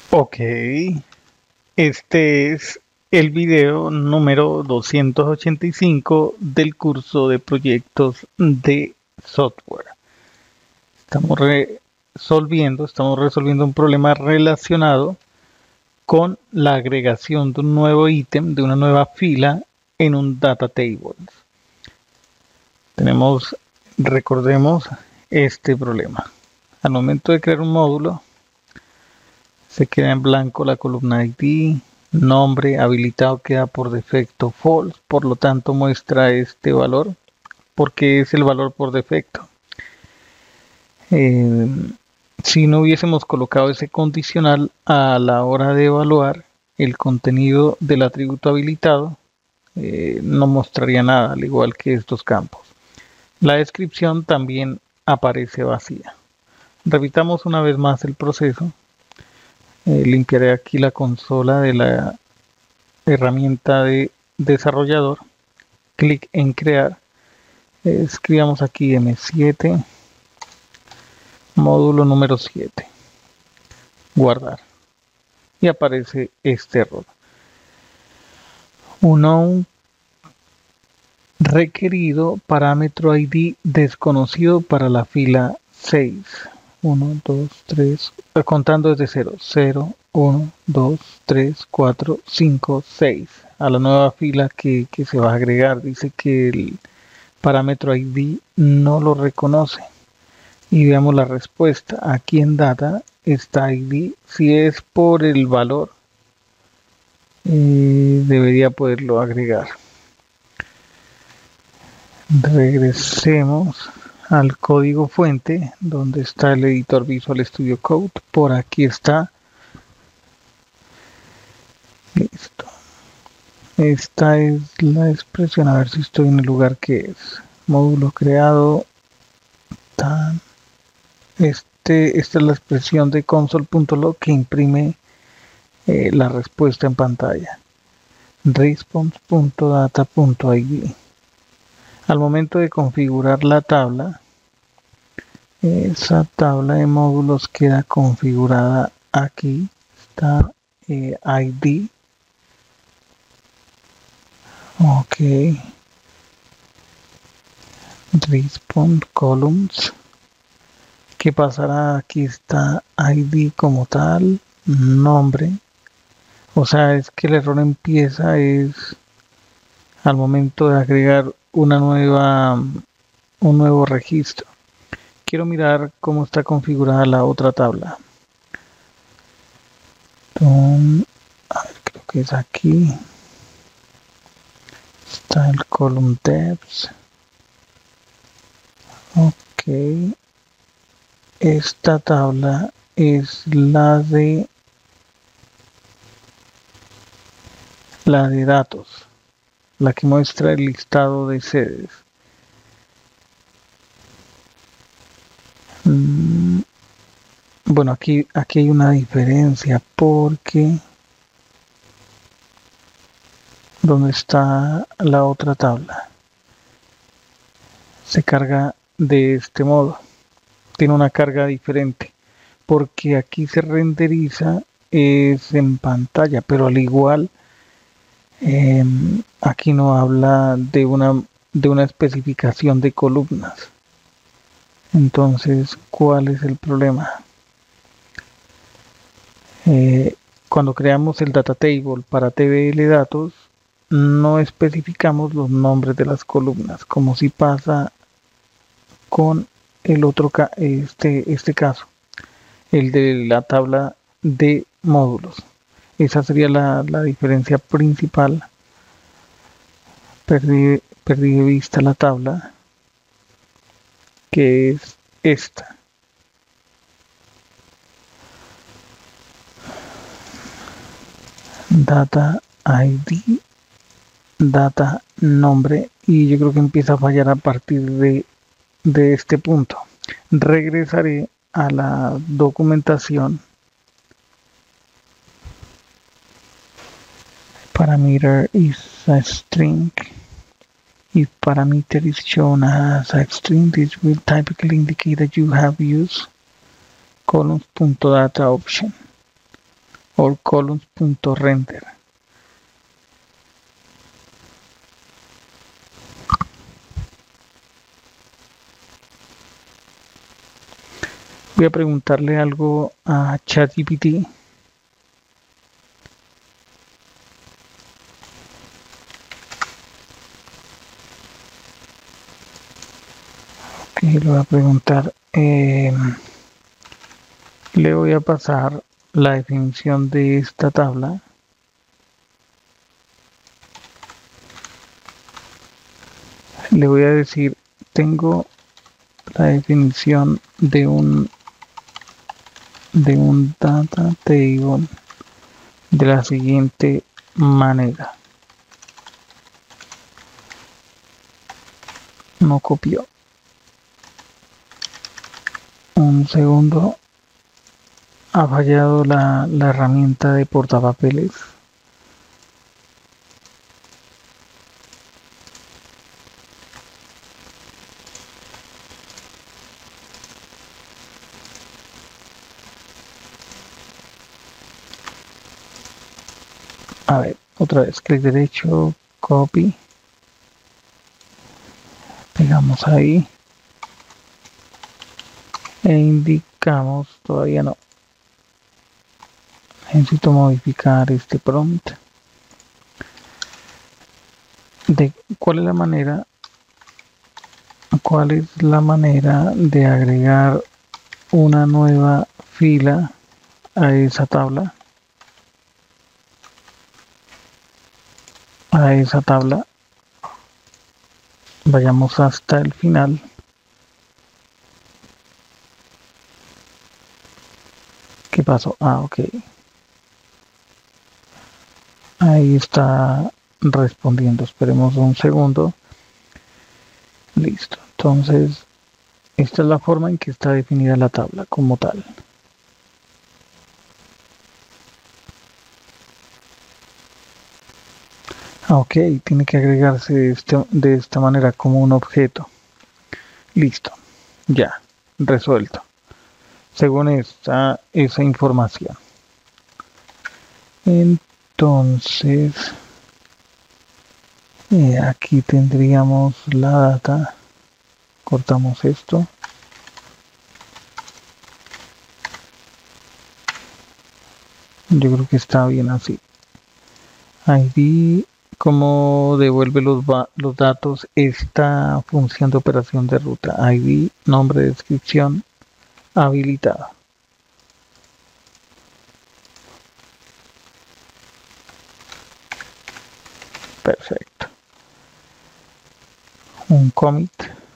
Ok, este es el video número 285 del curso de proyectos de software. Estamos resolviendo un problema relacionado con la agregación de un nuevo ítem, de una nueva fila en un data table. Recordemos este problema. Al momento de crear un módulo, se queda en blanco la columna ID, nombre habilitado queda por defecto false, por lo tanto muestra este valor porque es el valor por defecto. Eh, si no hubiésemos colocado ese condicional a la hora de evaluar el contenido del atributo habilitado, no mostraría nada, al igual que estos campos. La descripción también aparece vacía. Repitamos una vez más el proceso. Limpiaré aquí la consola de la herramienta de desarrollador, clic en crear, escribamos aquí M7, módulo número 7, guardar, y aparece este error. Unknown requerido, parámetro ID desconocido para la fila 6. 1, 2, 3, contando desde 0, 0, 1, 2, 3, 4, 5, 6. A la nueva fila que se va a agregar, dice que el parámetro ID no lo reconoce. Y veamos la respuesta. Aquí en data está ID. Si es por el valor, debería poderlo agregar. Regresemos al código fuente donde está el editor Visual Studio Code. Por aquí está. Listo. Esta es la expresión. A ver si estoy en el lugar que es. Módulo creado. Esta es la expresión de console.log que imprime la respuesta en pantalla. Response.data.id. Al momento de configurar la tabla, esa tabla de módulos queda configurada aquí. Está ID. Ok. Response columns. ¿Qué pasará? Aquí está ID como tal, nombre. O sea, es que el error empieza es al momento de agregar un nuevo registro. Quiero mirar cómo está configurada la otra tabla. A ver, creo que es aquí. Está el column depth. Ok. Esta tabla es la de datos, la que muestra el listado de sedes. Bueno, aquí hay una diferencia porque donde está la otra tabla se carga de este modo, tiene una carga diferente porque aquí se renderiza es en pantalla, pero al igual aquí no habla de una especificación de columnas. Entonces, ¿cuál es el problema? Cuando creamos el data table para TBL datos, no especificamos los nombres de las columnas, como si pasa con el otro este caso, el de la tabla de módulos. Esa sería la diferencia principal. Perdí de vista la tabla, que es esta. Data ID, data nombre, y yo creo que empieza a fallar a partir de este punto. Regresaré a la documentación. Parameter is a string. If parameter is shown as a string, this will typically indicate that you have used columns.data option. or columns.render. Voy a preguntarle algo a ChatGPT. Y le voy a preguntar, le voy a pasar la definición de esta tabla. Le voy a decir, tengo la definición de un data table de la siguiente manera. No copió. Un segundo. Ha fallado la herramienta de portapapeles. A ver, otra vez, clic derecho, copy. Pegamos ahí. E indicamos, todavía no. Necesito modificar este prompt. ¿Cuál es la manera de agregar una nueva fila a esa tabla? Vayamos hasta el final. ¿Qué pasó? Ok. Ahí está respondiendo. Esperemos un segundo. Listo. Entonces, esta es la forma en que está definida la tabla como tal. Ok, tiene que agregarse de esta manera como un objeto. Listo. Ya. Resuelto. Según esa información. Entonces, aquí tendríamos la data. Cortamos esto. Yo creo que está bien así. ID, cómo devuelve los datos esta función de operación de ruta. ID, nombre, descripción, habilitado. Perfecto. Un commit.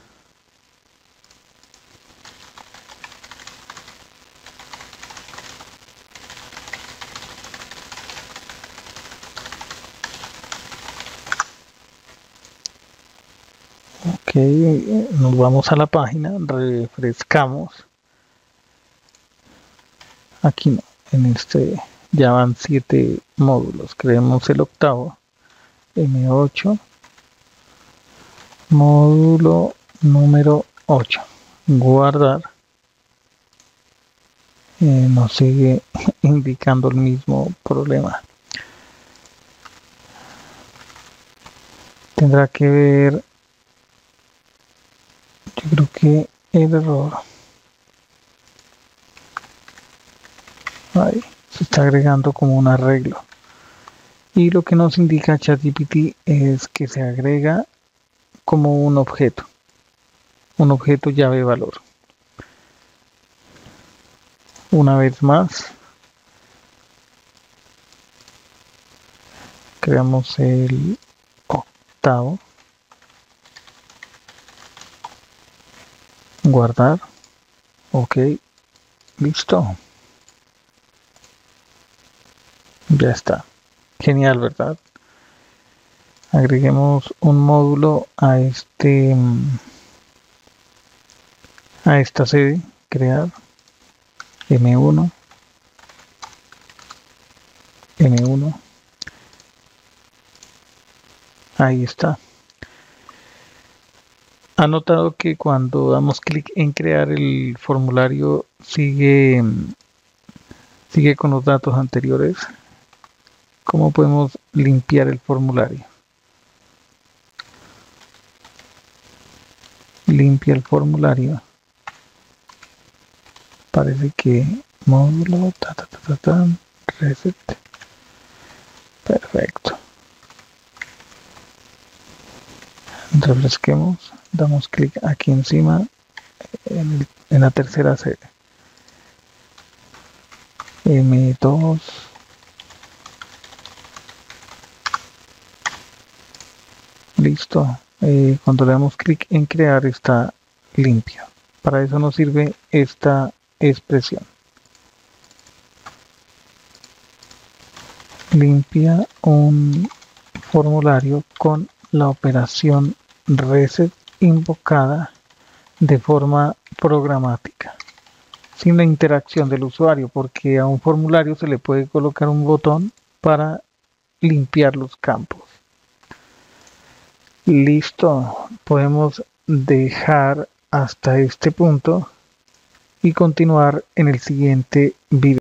Ok, nos vamos a la página, refrescamos. Aquí no, en este ya van 7 módulos. Creemos el octavo, M8, módulo número 8. Guardar. Nos sigue indicando el mismo problema. Tendrá que ver, yo creo que el error. Ahí se está agregando como un arreglo. Y lo que nos indica ChatGPT es que se agrega como un objeto llave valor. Una vez más, creamos el octavo, guardar, ok, listo, ya está, genial, ¿verdad? Agreguemos un módulo a esta sede, crear, M1, ahí está. Ha notado que cuando damos clic en crear el formulario sigue Sigue con los datos anteriores. ¿Cómo podemos limpiar el formulario? Limpia el formulario. Parece que módulo, reset. Perfecto. Refresquemos. Damos clic aquí encima en la tercera serie. M2. Listo. Cuando le damos clic en crear está limpio. Para eso nos sirve esta expresión. Limpia un formulario con la operación reset invocada de forma programática, sin la interacción del usuario, porque a un formulario se le puede colocar un botón para limpiar los campos. Listo, podemos dejar hasta este punto y continuar en el siguiente video.